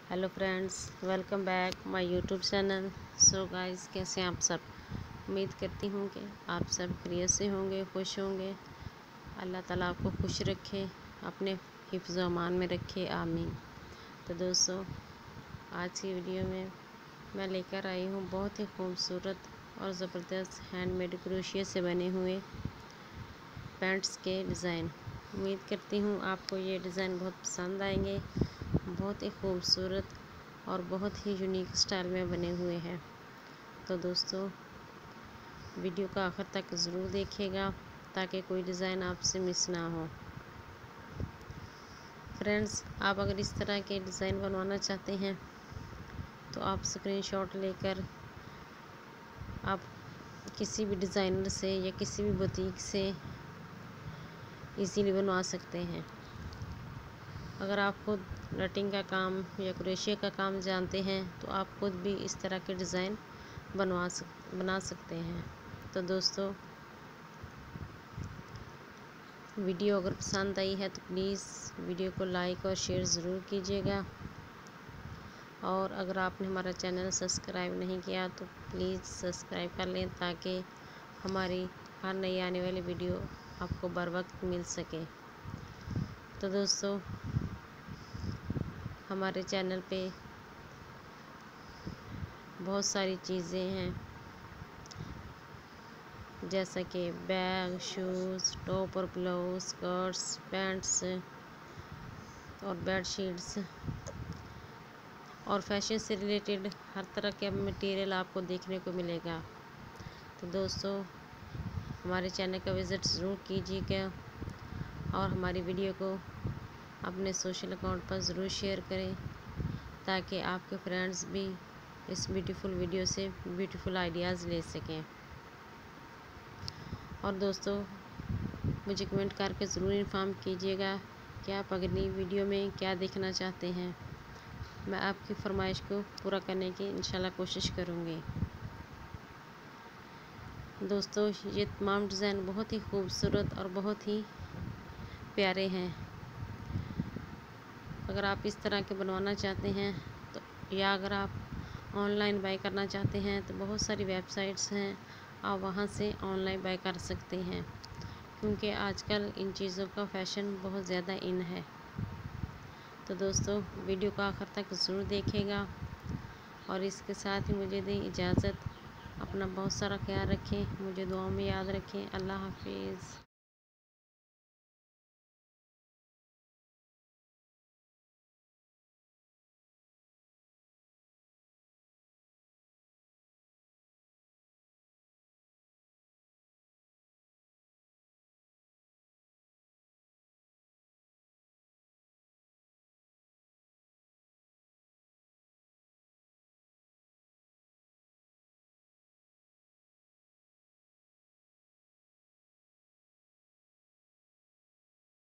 Hello friends, welcome back my YouTube channel. So guys, कैसे हैं आप सब। उम्मीद करती हूँ कि आप सब खैरियत से होंगे, खुश होंगे। अल्लाह ताला आपको खुश रखे, अपने हिफ्ज़ व अमान में रखे, आमीन। तो दोस्तों, आज की वीडियो में मैं लेकर आई हूँ बहुत ही खूबसूरत और ज़बरदस्त हैंडमेड क्रोशिया से बने हुए पैंट्स के डिज़ाइन। उम्मीद करती हूँ आपको ये डिज़ाइन बहुत पसंद आएंगे। बहुत ही खूबसूरत और बहुत ही यूनिक स्टाइल में बने हुए हैं। तो दोस्तों, वीडियो का आखिर तक ज़रूर देखिएगा ताकि कोई डिज़ाइन आपसे मिस ना हो। फ्रेंड्स, आप अगर इस तरह के डिज़ाइन बनवाना चाहते हैं तो आप स्क्रीनशॉट लेकर आप किसी भी डिज़ाइनर से या किसी भी बुटीक से इजीली बनवा सकते हैं। अगर आप खुद नटिंग का काम या क्रोशिया का काम जानते हैं तो आप खुद भी इस तरह के डिज़ाइन बना सकते हैं। तो दोस्तों, वीडियो अगर पसंद आई है तो प्लीज़ वीडियो को लाइक और शेयर ज़रूर कीजिएगा। और अगर आपने हमारा चैनल सब्सक्राइब नहीं किया तो प्लीज़ सब्सक्राइब कर लें ताकि हमारी हर नई आने वाली वीडियो आपको बर वक्त मिल सके। तो दोस्तों, हमारे चैनल पे बहुत सारी चीज़ें हैं, जैसा कि बैग, शूज़, टॉप और ब्लाउज, स्कर्ट्स, पैंट्स और बेडशीट्स और फैशन से रिलेटेड हर तरह का मटेरियल आपको देखने को मिलेगा। तो दोस्तों, हमारे चैनल का विज़िट ज़रूर कीजिएगा और हमारी वीडियो को अपने सोशल अकाउंट पर ज़रूर शेयर करें ताकि आपके फ्रेंड्स भी इस ब्यूटीफुल वीडियो से ब्यूटीफुल आइडियाज़ ले सकें। और दोस्तों, मुझे कमेंट करके ज़रूर इन्फॉर्म कीजिएगा कि आप अगली वीडियो में क्या देखना चाहते हैं। मैं आपकी फरमाइश को पूरा करने की इंशाल्लाह कोशिश करूँगी। दोस्तों, ये तमाम डिज़ाइन बहुत ही खूबसूरत और बहुत ही प्यारे हैं। अगर आप इस तरह के बनवाना चाहते हैं तो या अगर आप ऑनलाइन बाय करना चाहते हैं तो बहुत सारी वेबसाइट्स हैं, आप वहां से ऑनलाइन बाय कर सकते हैं क्योंकि आजकल इन चीज़ों का फ़ैशन बहुत ज़्यादा इन है। तो दोस्तों, वीडियो को आखिर तक ज़रूर देखिएगा और इसके साथ ही मुझे दें इजाज़त। अपना बहुत सारा ख्याल रखें, मुझे दुआओं में याद रखें। अल्लाह हाफिज़।